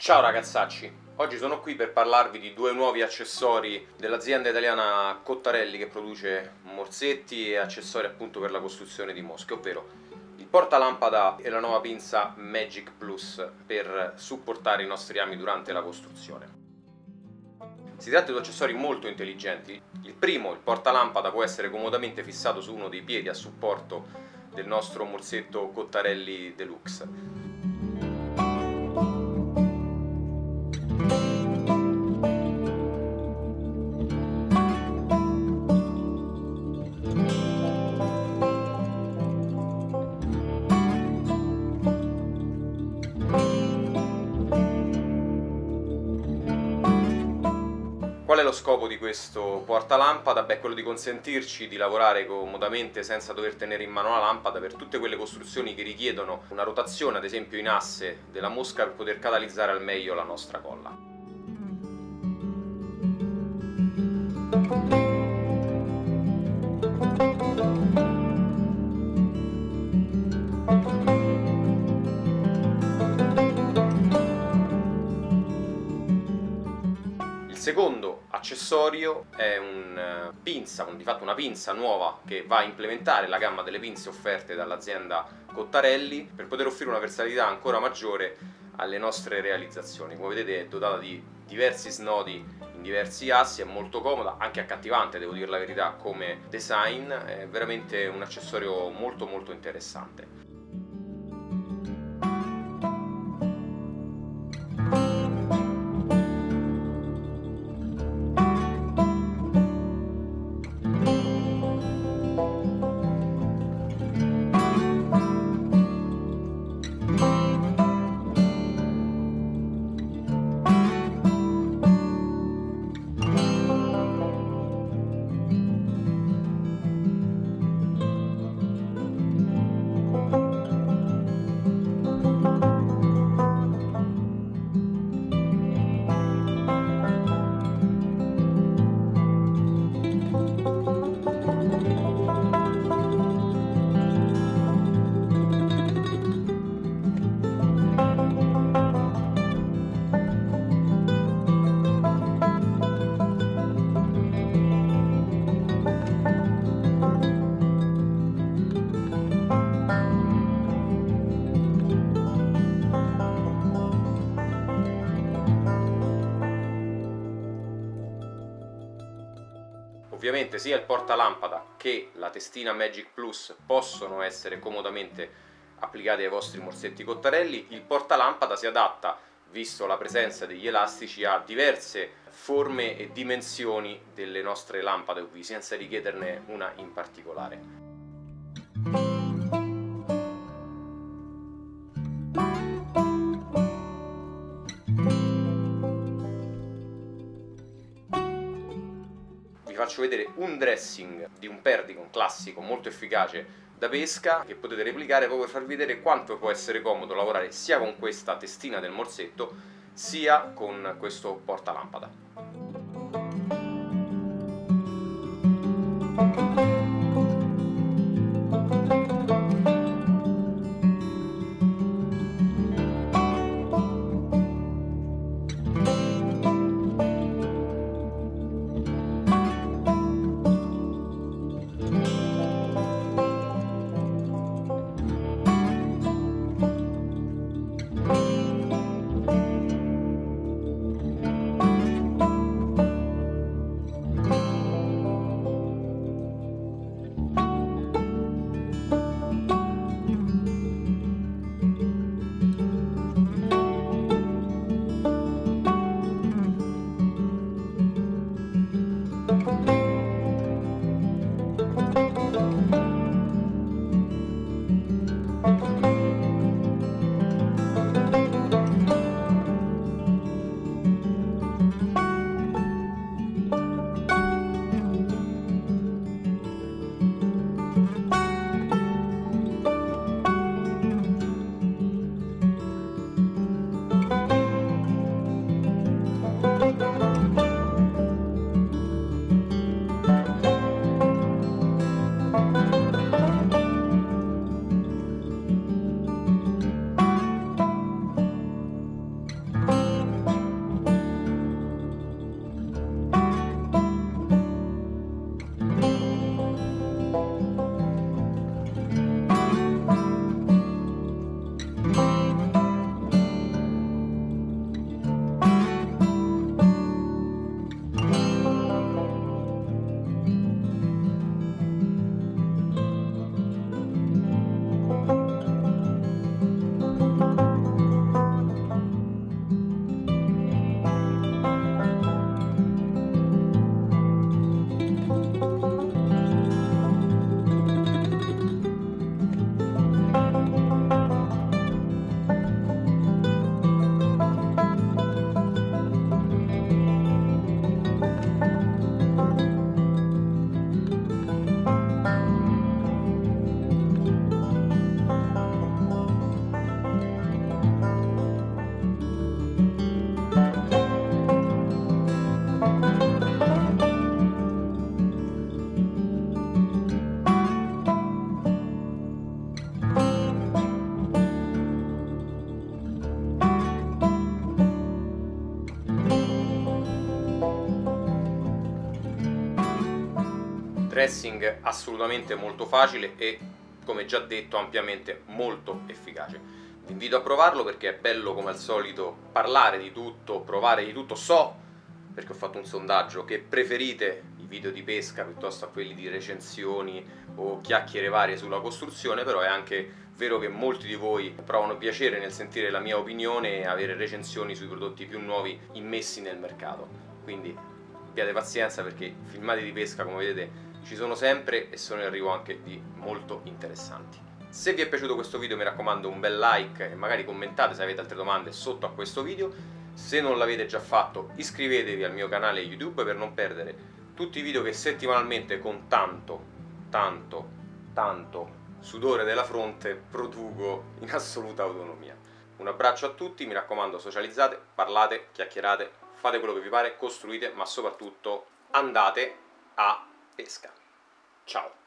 Ciao ragazzacci, oggi sono qui per parlarvi di due nuovi accessori dell'azienda italiana Cottarelli che produce morsetti e accessori appunto per la costruzione di mosche, ovvero il portalampada e la nuova pinza Magic Plus per supportare i nostri rami durante la costruzione. Si tratta di due accessori molto intelligenti. Il primo, il portalampada, può essere comodamente fissato su uno dei piedi a supporto del nostro morsetto Cottarelli Deluxe. Qual è lo scopo di questo portalampada? Beh, quello di consentirci di lavorare comodamente senza dover tenere in mano la lampada per tutte quelle costruzioni che richiedono una rotazione, ad esempio in asse, della mosca per poter catalizzare al meglio la nostra colla. Il secondo accessorio è di fatto una pinza nuova che va a implementare la gamma delle pinze offerte dall'azienda Cottarelli per poter offrire una versatilità ancora maggiore alle nostre realizzazioni. Come vedete è dotata di diversi snodi in diversi assi, è molto comoda, anche accattivante, devo dire la verità, come design, è veramente un accessorio molto interessante. Ovviamente sia il portalampada che la testina Magic Plus possono essere comodamente applicati ai vostri morsetti Cottarelli. Il portalampada si adatta, visto la presenza degli elastici, a diverse forme e dimensioni delle nostre lampade UV, senza richiederne una in particolare. Vi faccio vedere un dressing di un Perdigon classico molto efficace da pesca che potete replicare proprio per farvi vedere quanto può essere comodo lavorare sia con questa testina del morsetto sia con questo portalampada. dressing assolutamente molto facile e, come già detto, ampiamente molto efficace. Vi invito a provarlo perché è bello come al solito parlare di tutto, provare di tutto. So, perché ho fatto un sondaggio, che preferite i video di pesca piuttosto a quelli di recensioni o chiacchiere varie sulla costruzione, però è anche vero che molti di voi provano piacere nel sentire la mia opinione e avere recensioni sui prodotti più nuovi immessi nel mercato. Quindi abbiate pazienza perché filmati di pesca, come vedete, ci sono sempre e sono in arrivo anche di molto interessanti. Se vi è piaciuto questo video mi raccomando un bel like e magari commentate se avete altre domande sotto a questo video. Se non l'avete già fatto iscrivetevi al mio canale YouTube per non perdere tutti i video che settimanalmente con tanto sudore della fronte produco in assoluta autonomia. Un abbraccio a tutti, mi raccomando socializzate, parlate, chiacchierate, fate quello che vi pare, costruite, ma soprattutto andate a pesca. Ciao!